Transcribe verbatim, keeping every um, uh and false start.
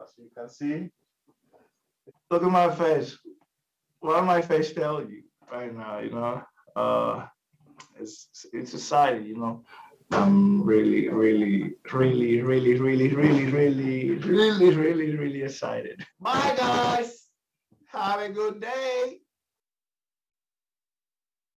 As you can see, look at my face. What my face tell you right now? You know, uh, it's it's exciting. You know, I'm really, really, really, really, really, really, really, really, really, really excited. Bye, guys. Have a good day.